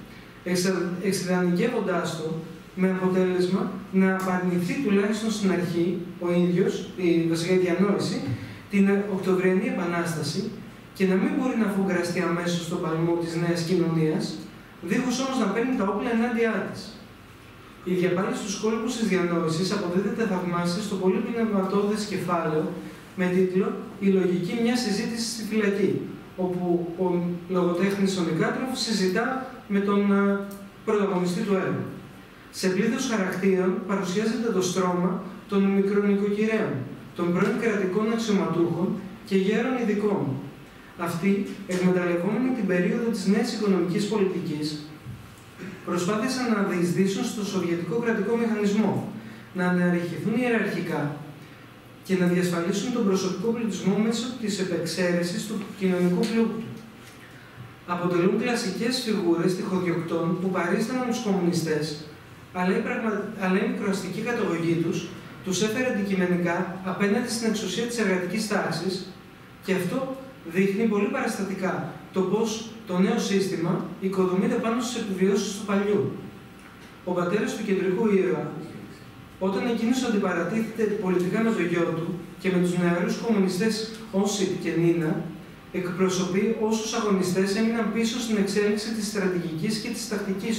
εξειδανικεύοντάς το με αποτέλεσμα να απαρνηθεί τουλάχιστον στην αρχή ο ίδιος, η βασική διανόηση, την Οκτωβριανή Επανάσταση και να μην μπορεί να φουγκραστεί αμέσως στον παλμό της νέας κοινωνίας, δίχως όμως να παίρνει τα όπλα ενάντια της. Η διαπάληση στους κόλπους της διανόησης αποδίδεται θαυμάσια στο πολύ πνευματώδες κεφάλαιο με τίτλο «Η λογική μιας συζήτησης στη φυλακή», όπου ο λογοτέχνης ο Νικάντροφ συζητά με τον πρωταγωνιστή του έργου. Σε πλήθος χαρακτήρων παρουσιάζεται το στρώμα των μικρονοικοκυρέων, των πρώην κρατικών αξιωματούχων και γέρων ειδικών. Αυτοί, εκμεταλλευόμενοι την περίοδο της νέας οικονομικής πολιτικής, προσπάθησαν να διεισδύσουν στο σοβιετικό κρατικό μηχανισμό, να αναρριχηθούν ιεραρχικά και να διασφαλίσουν τον προσωπικό πληθυσμό μέσω της επεξαίρεσης του κοινωνικού πλούτου. Αποτελούν κλασικές φιγούρες τυχοδιοκτών που παρίσταναν τους κομμουνιστές, αλλά η μικροαστική καταγωγή τους έφερε αντικειμενικά απέναντι στην εξουσία της εργατικής τάξης και αυτό δείχνει πολύ παραστατικά το πώς το νέο σύστημα οικοδομείται πάνω στις επιβιώσεις του παλιού. Ο πατέρας του κεντρικού ήρωα, όταν εκείνος αντιπαρατίθεται πολιτικά με το γιο του και με τους νεαρούς κομμουνιστές Όσιπ και Νίνα, εκπροσωπεί όσους αγωνιστές έμειναν πίσω στην εξέλιξη της στρατηγικής και της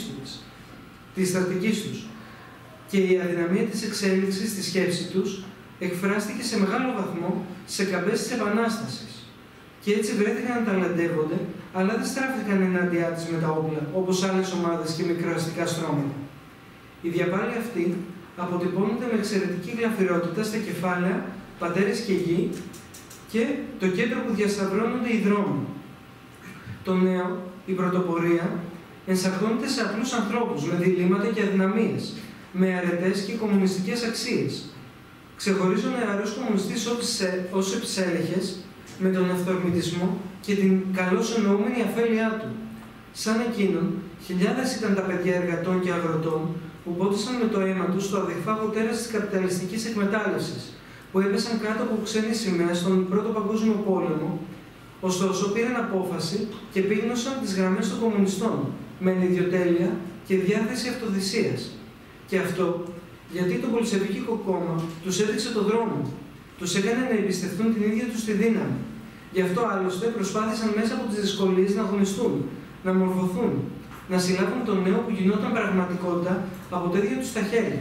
τακτικής τους. Και η αδυναμία της εξέλιξης στη σκέψη τους εκφράστηκε σε μεγάλο βαθμό σε καμπές της Επανάστασης. Και έτσι βρέθηκαν να ταλαντεύονται, αλλά δεν στράφηκαν ενάντια της με τα όπλα, όπως άλλες ομάδες και μικροαστικά στρώματα. Η διαπάλεια αυτή αποτυπώνεται με εξαιρετική γλαφυρότητα στα κεφάλαια πατέρες και γη και το κέντρο που διασταυρώνονται οι δρόμοι. Το νέο, η πρωτοπορία, ενσαρκώνεται σε απλούς ανθρώπους με διλήμματα και αδυναμίες, με αρετές και κομμουνιστικές αξίες. Ξεχωρίζει ο νεαρός κομμουνιστής ως εψέλεχες με τον αυθορμητισμό και την καλώς εννοούμενη αφέλειά του. Σαν εκείνον, χιλιάδες ήταν τα παιδιά εργατών και αγροτών που πότισαν με το αίμα τους το αδιφάγο τέρας της καπιταλιστικής εκμετάλλευσης, που έπεσαν κάτω από ξένη σημαία στον Πρώτο Παγκόσμιο Πόλεμο, ωστόσο πήραν απόφαση και πύγνωσαν τις γραμμές των κομμουνιστών με ενιδιοτέλεια και διάθεση αυτοθυσίας. Και αυτό γιατί το Πολσεβίκικο κόμμα τους έδειξε το δρόμο, τους έκανε να εμπιστευτούν την ίδια τους τη δύναμη. Γι' αυτό άλλωστε προσπάθησαν μέσα από τις δυσκολίες να αγωνιστούν, να μορφωθούν, να συλλάβουν το νέο που γινόταν πραγματικότητα από τα ίδια τους τα χέρια.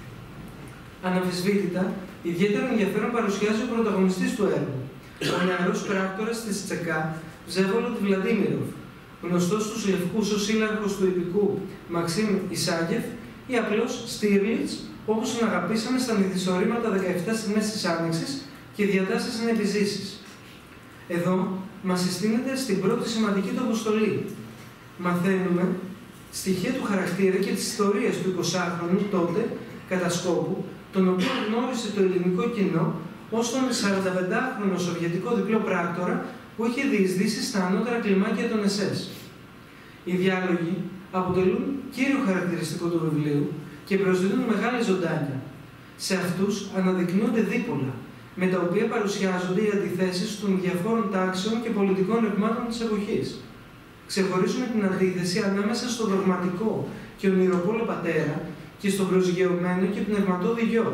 Αναμφισβήτητα, ιδιαίτερο ενδιαφέρον παρουσιάζει ο πρωταγωνιστής του έργου, ο νεαρός πράκτορας της ΤΣΕΚΑ, Βζέβολοντ Βλαντίμιροφ, γνωστός στους Λευκούς ως σύλλαρχος του ειδικού Μαξίμ Ισάγεφ ή απλώς Στίρλιτς, όπως τον αγαπήσαμε στα μυθιστορήματα 17 στιγμές της Άνοιξης και διατάσεις ανεπιζήσεις. Εδώ μας συστήνεται στην πρώτη σημαντική του αποστολή. Μαθαίνουμε στοιχεία του χαρακτήρα και της ιστορίας του 20χρονου τότε κατασκόπου, τον οποίο γνώρισε το ελληνικό κοινό ως τον 45χρονο σοβιετικό διπλό πράκτορα που είχε διεισδύσει στα ανώτερα κλιμάκια των ΕΣΕΣ. Οι διάλογοι αποτελούν κύριο χαρακτηριστικό του βιβλίου και προσδίδουν μεγάλη ζωντάνια. Σε αυτούς αναδεικνύονται δίπολα, με τα οποία παρουσιάζονται οι αντιθέσεις των διαφόρων τάξεων και πολιτικών ρευμάτων της εποχής. Ξεχωρίζουμε την αντίθεση ανάμεσα στο δογματικό και ονειροπόλο πατέρα και στον προσγειωμένο και πνευματώδη γιο,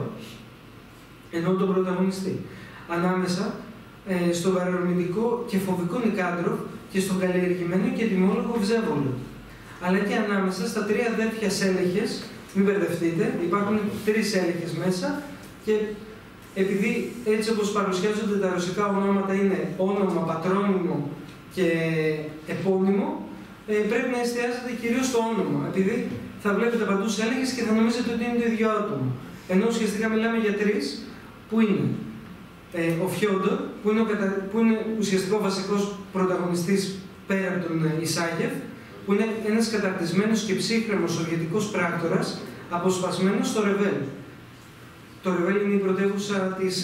ενώ τον πρωταγωνιστή. Ανάμεσα στον παρορμητικό και φοβικό Νικάντροφ και στον καλλιεργημένο και τιμόλογο Βζέβολοντ. Αλλά και ανάμεσα στα τρία αδέρφια Σέλεχες, μην μπερδευτείτε, υπάρχουν τρεις Σέλεχες μέσα και επειδή έτσι όπως παρουσιάζονται τα ρωσικά ονόματα είναι όνομα, πατρόνυμο και επώνυμο, πρέπει να εστιάζετε κυρίως στο όνομα, επειδή θα βλέπετε παντού Σέλεχες και θα νομίζετε ότι είναι το ίδιο άτομο. Ενώ ουσιαστικά μιλάμε για τρεις, που είναι ο Φιόντορ, που είναι ουσιαστικά ο βασικός πρωταγωνιστής πέρα από τον Ισάγεφ, που είναι ένας καταρτισμένος και ψύχρεμος σοβιετικός πράκτορας, αποσπασμένος στο Ρεβέλ. Το Ρεβέλ είναι η πρωτεύουσα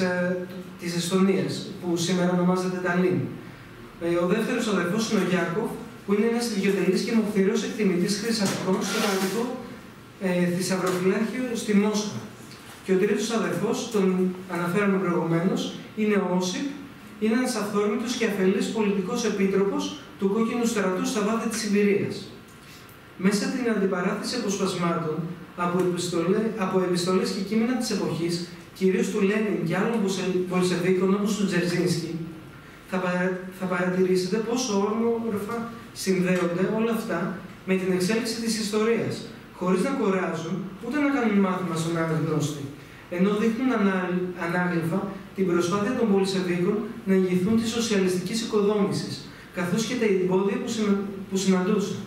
της Εστονίας, που σήμερα ονομάζεται Ταλίν. Ο δεύτερος αδερφός είναι ο Γιάκοφ, που είναι ένας ιδιωτελής και μοχθηρός εκτιμητής χρυσαφικών στο κρατικό θησαυροφυλάκιο στη Μόσχα. Και ο τρίτος αδερφός, τον αναφέραμε προηγουμένως, είναι ο Όσιπ, είναι ένας αυθόρμητος και αφελής πολιτικός επίτροπος του Κόκκινου Στρατού στα βάθη της Σιβηρίας. Μέσα την αντιπαράθεση αποσπασμάτων από επιστολές και κείμενα της εποχής, κυρίως του Λένιν και άλλων Πολσεβίκων όπως του Τζερζίνσκι, θα παρατηρήσετε πόσο όμορφα συνδέονται όλα αυτά με την εξέλιξη της ιστορίας, χωρίς να κοράζουν ούτε να κάνουν μάθημα στον αναγνώστη, ενώ δείχνουν ανάγλυφα την προσπάθεια των Πολσεβίκων να ηγηθούν της σοσιαλιστικής οικοδόμησης, καθώς και τα εμπόδια που συναντούσαν.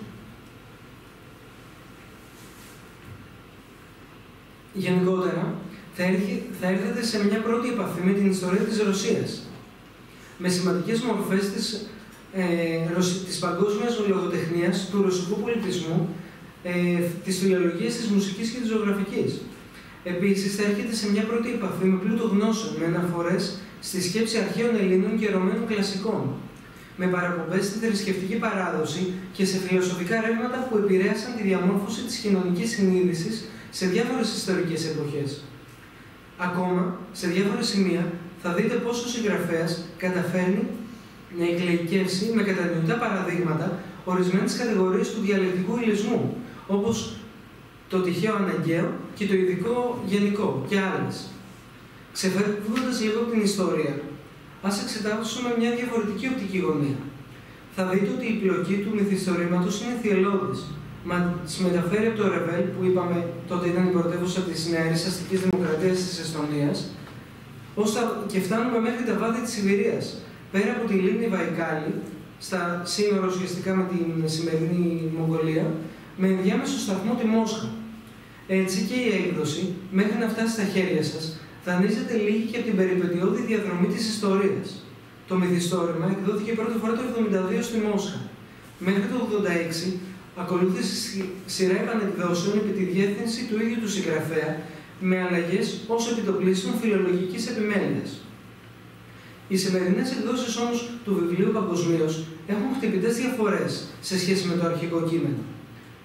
Γενικότερα, θα έρθετε σε μια πρώτη επαφή με την ιστορία της Ρωσίας, με σημαντικές μορφές της παγκόσμιας λογοτεχνίας, του ρωσικού πολιτισμού, της φιλολογίας, της μουσικής και της ζωγραφικής. Επίσης, θα έρχεται σε μια πρώτη επαφή με πλούτο γνώσεων, με αναφορές στη σκέψη αρχαίων Ελλήνων και Ρωμένων κλασικών, με παραπομπές στη θρησκευτική παράδοση και σε φιλοσοφικά ρεύματα που επηρέασαν τη διαμόρφωση της κοινωνικής συνείδησης σε διάφορες ιστορικές εποχές. Ακόμα, σε διάφορα σημεία, θα δείτε πώς ο συγγραφέας καταφέρνει να εκλαϊκεύσει με κατανοητά παραδείγματα ορισμένες κατηγορίες του διαλεκτικού υλισμού, όπως το τυχαίο αναγκαίο και το ειδικό γενικό και άλλες. Ξεφεύγοντας λίγο από την ιστορία, ας εξετάσουμε μια διαφορετική οπτική γωνία. Θα δείτε ότι η πλοκή του μυθιστορήματος είναι θυελλώδης. Μας μεταφέρει από το Ρεβέλ, που είπαμε τότε ήταν η πρωτεύουσα της νεαρής αστικής δημοκρατίας της Εστονίας, και φτάνουμε μέχρι τα βάθη της Σιβηρίας, πέρα από τη λίμνη Βαϊκάλη, στα σύνορα ουσιαστικά με την σημερινή Μογγολία, με ενδιάμεσο σταθμό τη Μόσχα. Έτσι και η έκδοση, μέχρι να φτάσει στα χέρια σας, δανείζεται λίγη και από την περιπετειώδη διαδρομή της ιστορίας. Το μυθιστόρημα εκδόθηκε πρώτη φορά το 1972 στη Μόσχα. Μέχρι το 1986 ακολούθησε σειρά επανεκδόσεων επί τη διεύθυνση του ίδιου του συγγραφέα, με αλλαγές ως επιτοπλίστων φιλολογικής επιμέλειας. Οι σημερινές εκδόσεις όμως του βιβλίου παγκοσμίως έχουν χτυπητές διαφορές σε σχέση με το αρχικό κείμενο.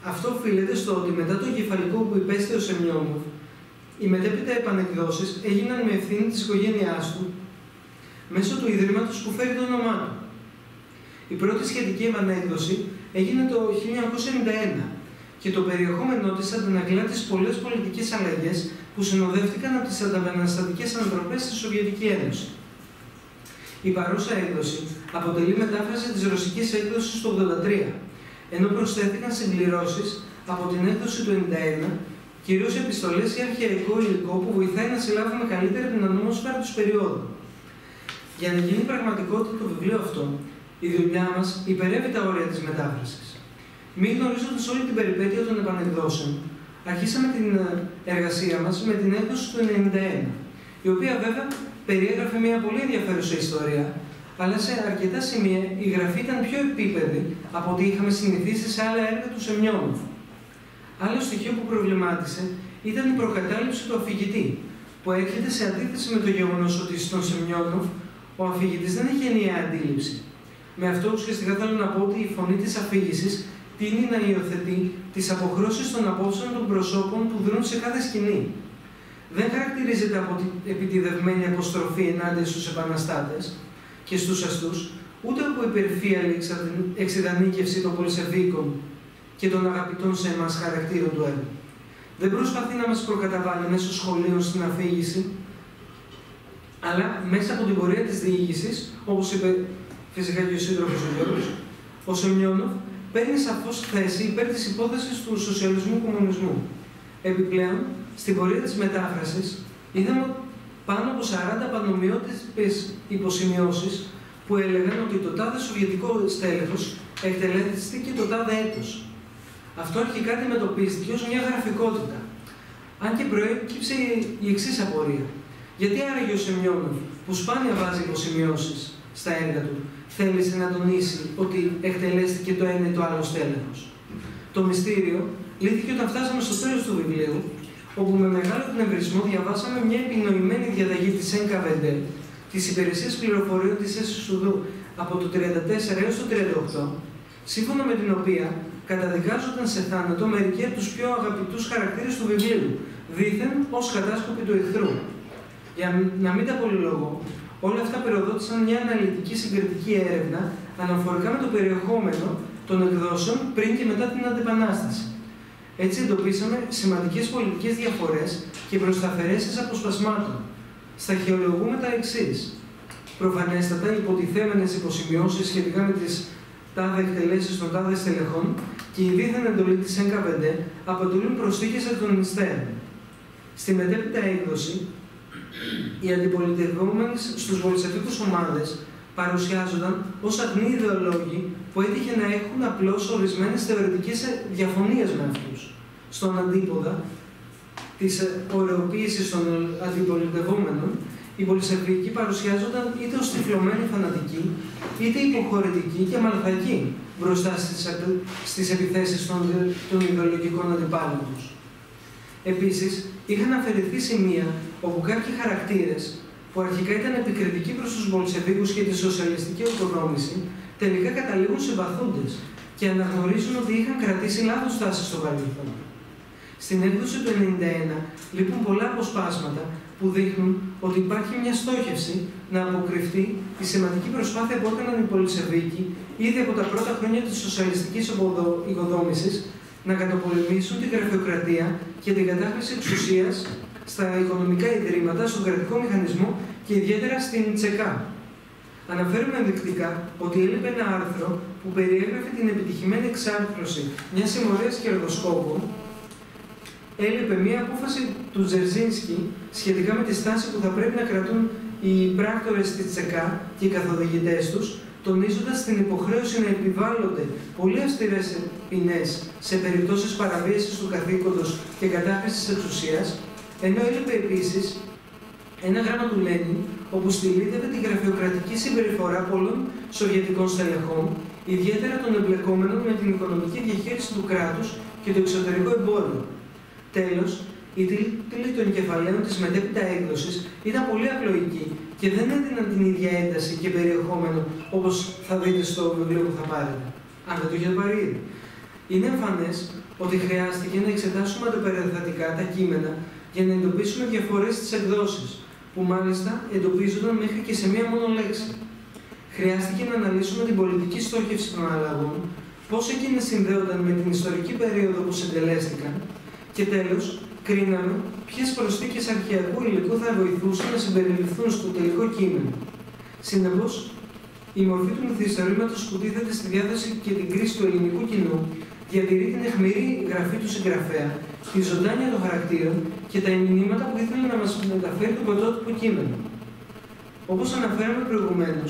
Αυτό οφείλεται στο ότι μετά το εγκεφαλικό που υπέστη ο Σεμιόνοφ, οι μετέπειτα επανεκδόσεις έγιναν με ευθύνη της οικογένειάς του μέσω του ιδρύματος που φέρει το όνομά του. Η πρώτη σχετική επανέκδοση έγινε το 1991 και το περιεχόμενό της αντανακλά τις πολλές πολιτικές αλλαγές που συνοδεύτηκαν από τις ανταπαναστατικές ανατροπές στη Σοβιετική Ένωση. Η παρούσα έκδοση αποτελεί μετάφραση της ρωσικής έκδοσης του 1983, ενώ προσθέθηκαν συμπληρώσεις από την έκδοση του 1991, κυρίως επιστολές ή αρχαϊκό υλικό που βοηθάει να συλλάβουμε καλύτερα την ατμόσφαιρα του περίοδου. Για να γίνει πραγματικότητα το βιβλίο αυτό, η δουλειά μας υπερεύει τα όρια της μετάφρασης. Μη γνωρίζοντας όλη την περιπέτεια των επανεκδόσεων, αρχίσαμε την εργασία μας με την έκδοση του 1991, η οποία βέβαια περιέγραφε μια πολύ ενδιαφέρουσα ιστορία, αλλά σε αρκετά σημεία η γραφή ήταν πιο επίπεδη από ό,τι είχαμε συνηθίσει σε άλλα έργα του Σεμιόνοφ. Άλλο στοιχείο που προβλημάτισε ήταν η προκατάληψη του αφηγητή, που έρχεται σε αντίθεση με το γεγονός ότι στον Σεμιόνοφ ο αφηγητής δεν έχει ενιαία αντίληψη. Με αυτό ουσιαστικά θέλω να πω ότι η φωνή της αφήγησης τείνει να υιοθετεί τις αποχρώσεις των απόψεων των προσώπων που δρούν σε κάθε σκηνή. Δεν χαρακτηρίζεται από την επιτηδευμένη αποστροφή ενάντια στους επαναστάτες και στους αστούς, ούτε από υπερφύαλη εξειδανίκευση των πολυσεβίκων και των αγαπητών σε εμάς χαρακτήρων του έργου. Δεν προσπαθεί να μας προκαταβάλει μέσω σχολείων στην αφήγηση, αλλά μέσα από την πορεία της διοίκησης, όπως είπε φυσικά και ο σύντροφος ο Γιώργος, ο Σεμιόνοφ παίρνει σαφώς θέση υπέρ της υπόθεσης του σοσιαλισμού-κομμουνισμού. Επιπλέον, στην πορεία της μετάφρασης, είδαμε πάνω από 40 πανομοιότυπες υποσημειώσεις που έλεγαν ότι το τάδε σοβιετικό στέλεχος εκτελέστηκε το τάδε έτος. Αυτό αρχικά αντιμετωπίστηκε ως μια γραφικότητα. Αν και προέκυψε η εξής απορία. Γιατί άραγε ο Σεμιόνοφ, που σπάνια βάζει υποσημειώσεις στα έργα του, θέλησε να τονίσει ότι εκτελέστηκε το ένα ή το άλλο στέλεχος? Το μυστήριο λύθηκε όταν φτάσαμε στο τέλος του βιβλίου, όπου με μεγάλο εκνευρισμό διαβάσαμε μια επινοημένη διαταγή της НКВД, της Υπηρεσίας Πληροφοριών της ΕΣΥΣΟΥΔΟΥ από το 1934 έως το 1938, σύμφωνα με την οποία καταδικάζονταν σε θάνατο μερικοί από τους πιο αγαπητούς χαρακτήρες του βιβλίου, δήθεν ως κατάσκοποι του εχθρού. Για να μην τα πολυλογώ, όλα αυτά πυροδότησαν μια αναλυτική συγκριτική έρευνα αναφορικά με το περιεχόμενο των εκδόσεων πριν και μετά την Αντεπανάσταση. Έτσι εντοπίσαμε σημαντικές πολιτικές διαφορές και προσταφαιρέσεις αποσπασμάτων. Σταχυολογούμε τα εξής. Προφανέστατα, οι υποτιθέμενες υποσημειώσεις σχετικά με τις τάδε εκτελέσεις των τάδε στελεχών και η δίθεν εντολή της НΚΒΔ αποτελούν προσθήκες εκ των υστέρων. Στη μετέπειτα έκδοση, οι αντιπολιτευόμενες στους βολσεβίκους ομάδες παρουσιάζονταν ως αγνοί ιδεολόγοι που έτυχε να έχουν απλώς ορισμένες θεωρητικές διαφωνίες με αυτούς. Στον αντίποδα της ωρεοποίησης των αντιπολιτευόμενων, οι βολσεβίκοι παρουσιάζονταν είτε ως τυφλωμένοι φανατικοί, είτε υποχωρητικοί και μαλθακοί μπροστά στις επιθέσεις των ιδεολογικών αντιπάλων τους. Επίσης, είχαν αφαιρεθεί σημεία όπου κάποιοι χαρακτήρες που αρχικά ήταν επικριτικοί προς τους Μπολσεβίκους και τη σοσιαλιστική ορθοδόμηση, τελικά καταλήγουν συμπαθούντες και αναγνωρίζουν ότι είχαν κρατήσει λάθος στάση στο παρελθόν. Στην έκδοση του 1991 λείπουν πολλά αποσπάσματα που δείχνουν ότι υπάρχει μια στόχευση να αποκρυφτεί τη σημαντική προσπάθεια που έκαναν οι Πολσεβίκοι ήδη από τα πρώτα χρόνια της σοσιαλιστικής οικοδόμησης να καταπολεμήσουν την γραφειοκρατία και την κατάχρηση εξουσίας στα οικονομικά ιδρύματα, στον κρατικό μηχανισμό και ιδιαίτερα στην ΤΣΕΚΑ. Αναφέρουμε ενδεικτικά ότι έλειπε ένα άρθρο που περιέγραφε την επιτυχημένη εξάρθρωση μιας συμμορίας κερδοσκόπων. Έλειπε μια απόφαση του Τζερζίνσκι σχετικά με τη στάση που θα πρέπει να κρατούν οι πράκτορες της ΤΣΕΚΑ και οι καθοδηγητές τους, τονίζοντας την υποχρέωση να επιβάλλονται πολύ αυστηρές ποινές σε περιπτώσεις παραβίασης του καθήκοντος και κατάχρησης εξουσίας, ενώ έλειπε επίσης ένα γράμμα του Λένιν, όπου στηρίζεται τη γραφειοκρατική συμπεριφορά πολλών σοβιετικών στελεχών, ιδιαίτερα των εμπλεκόμενων με την οικονομική διαχείριση του κράτους και το εξωτερικό εμπόριο. Τέλος, οι τίτλοι των κεφαλαίων της μετέπειτα έκδοσης ήταν πολύ απλοϊκοί και δεν έδιναν την ίδια ένταση και περιεχόμενο όπως θα δείτε στο βιβλίο που θα πάρετε, αν δεν το έχετε πάρει ήδη. Είναι εμφανές ότι χρειάστηκε να εξετάσουμε αντιπαραθετικά τα κείμενα για να εντοπίσουμε διαφορές στις εκδόσεις, που μάλιστα εντοπίζονταν μέχρι και σε μία μόνο λέξη. Χρειάστηκε να αναλύσουμε την πολιτική στόχευση των αλλαγών, πώς εκείνες συνδέονταν με την ιστορική περίοδο που συντελέστηκαν και τέλος, κρίναμε ποιες προσθήκες αρχαιακού υλικού θα βοηθούσαν να συμπεριληφθούν στο τελικό κείμενο. Συνεπώς, η μορφή του μυθιστορήματος που τίθεται στη διάθεση και την κρίση του ελληνικού κοινού διατηρεί την αιχμηρή γραφή του συγγραφέα, τη ζωντάνια των χαρακτήρων και τα μηνύματα που ήθελε να μας μεταφέρει το πρωτότυπο κείμενο. Όπως αναφέραμε προηγουμένως,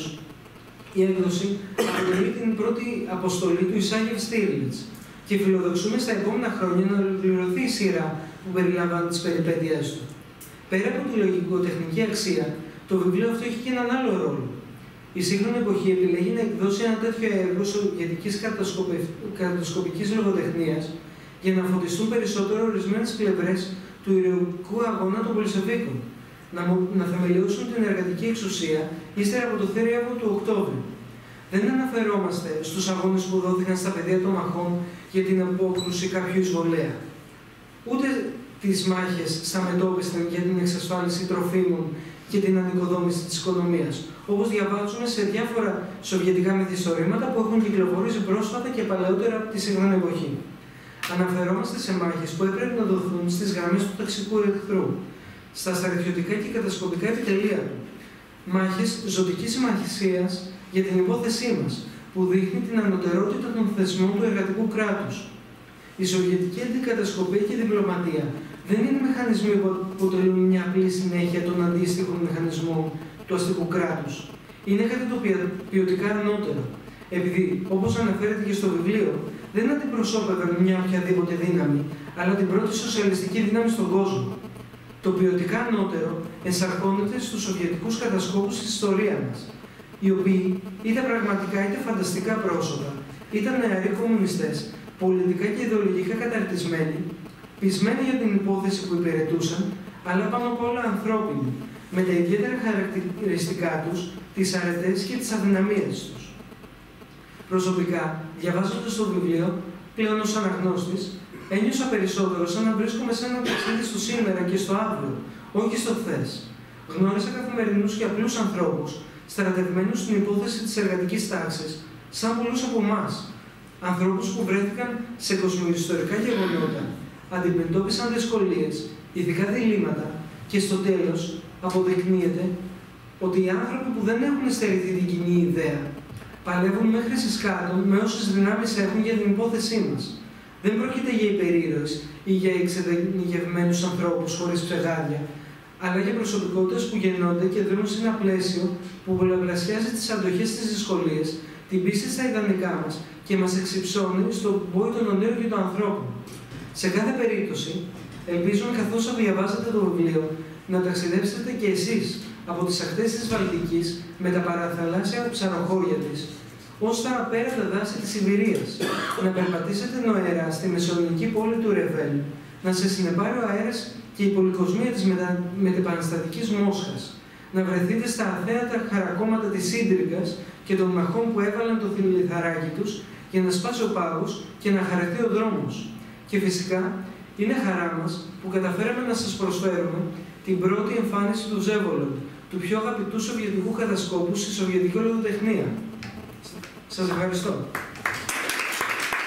η έκδοση αποτελεί την πρώτη αποστολή του Ισάγγελ Στίρλιτς και φιλοδοξούμε στα επόμενα χρόνια να ολοκληρωθεί η σειρά που περιλαμβάνει τις περιπέτειές του. Πέρα από τη λογικοτεχνική αξία, το βιβλίο αυτό έχει και έναν άλλο ρόλο. Η σύγχρονη εποχή επιλέγει να εκδώσει ένα τέτοιο έργο σοβιετικής κατασκοπικής λογοτεχνίας για να φωτιστούν περισσότερο ορισμένες πλευρές του ηρωικού αγώνα των Πολσεβίκων, να θεμελιώσουν την εργατική εξουσία ύστερα από το θρίαμβο του Οκτώβριου. Δεν αναφερόμαστε στους αγώνες που δόθηκαν στα πεδία των μαχών για την απόκρουση κάποιου εισβολέα, ούτε τις μάχες στα μετώπιστα για την εξασφάλιση τροφίμων και την ανοικοδόμηση της οικονομίας, όπως διαβάζουμε σε διάφορα σοβιετικά μυθιστορήματα που έχουν κυκλοφορήσει πρόσφατα και παλαιότερα από τη σύγχρονη εποχή. Αναφερόμαστε σε μάχες που έπρεπε να δοθούν στις γραμμές του ταξικού εχθρού, στα στρατιωτικά και κατασκοπικά επιτελεία του. Μάχες ζωτικής σημασίας για την υπόθεσή μας, που δείχνει την ανωτερότητα των θεσμών του εργατικού κράτους. Η σοβιετική αντικατασκοπία και η διπλωματία δεν είναι μηχανισμοί που αποτελούν μια απλή συνέχεια των αντίστοιχων μηχανισμών του αστικού κράτους. Είναι κάτι το ποιοτικά ανώτερο, επειδή, όπως αναφέρεται και στο βιβλίο, δεν αντιπροσώπευαν μια οποιαδήποτε δύναμη, αλλά την πρώτη σοσιαλιστική δύναμη στον κόσμο. Το ποιοτικά ανώτερο ενσαρκώνεται στους σοβιετικούς κατασκόπους της ιστορίας μας, οι οποίοι είτε πραγματικά είτε φανταστικά πρόσωπα, ήταν νεαροί κομμουνιστές, πολιτικά και ιδεολογικά καταρτισμένοι, πεισμένοι για την υπόθεση που υπηρετούσαν, αλλά πάνω απ' όλα ανθρώπινοι, με τα ιδιαίτερα χαρακτηριστικά τους, τις αρετές και τις αδυναμίες τους. Προσωπικά, διαβάζοντας το βιβλίο, πλέον ως αναγνώστης, ένιωσα περισσότερο σαν να βρίσκομαι σε ένα ταξίδι στο σήμερα και στο αύριο, όχι στο χθες. Γνώρισα καθημερινούς και απλούς ανθρώπους, στρατευμένους στην υπόθεση της εργατικής τάξης, σαν πολλούς από εμάς. Ανθρώπους που βρέθηκαν σε κοσμοϊστορικά γεγονότα, αντιμετώπισαν δυσκολίες, ειδικά διλήμματα και στο τέλος αποδεικνύεται ότι οι άνθρωποι που δεν έχουν στερηθεί την κοινή ιδέα παλεύουν μέχρι σκάτων με όσες δυνάμεις έχουν για την υπόθεσή μας. Δεν πρόκειται για υπερήρωες ή για εξειδικευμένους ανθρώπους χωρίς ψεγάδια, αλλά για προσωπικότητες που γεννώνται και δρούν σε ένα πλαίσιο που πολλαπλασιάζει τις αντοχές στις δυσκολίες, την πίστη στα ιδανικά μας και μας εξυψώνει στον πόη των ονείρων και των ανθρώπων. Σε κάθε περίπτωση, ελπίζουμε καθώς θα διαβάζετε το βιβλίο να ταξιδέψετε και εσείς από τις ακτές της Βαλτικής με τα παραθαλάσσια ψαροχώρια της, ως τα απέραντα δάση της Σιβηρίας, να περπατήσετε νοερά στη μεσαιωνική πόλη του Ρεβέλ, να σε συνεπάρει ο αέρας και η πολυκοσμία της μετεπαναστατικής Μόσχας, να βρεθείτε στα αθέατα χαρακόμματα της Ίντριγκας και των μαχών που έβαλαν το θηλυθαράκι τους για να σπάσει ο πάγος και να χαρεθεί ο δρόμος. Και φυσικά, είναι χαρά μας που καταφέραμε να σας προσφέρουμε την πρώτη εμφάνιση του Ζέβολοντ, του πιο αγαπητού σοβιετικού κατασκόπου στη σοβιετική λογοτεχνία. Σας ευχαριστώ.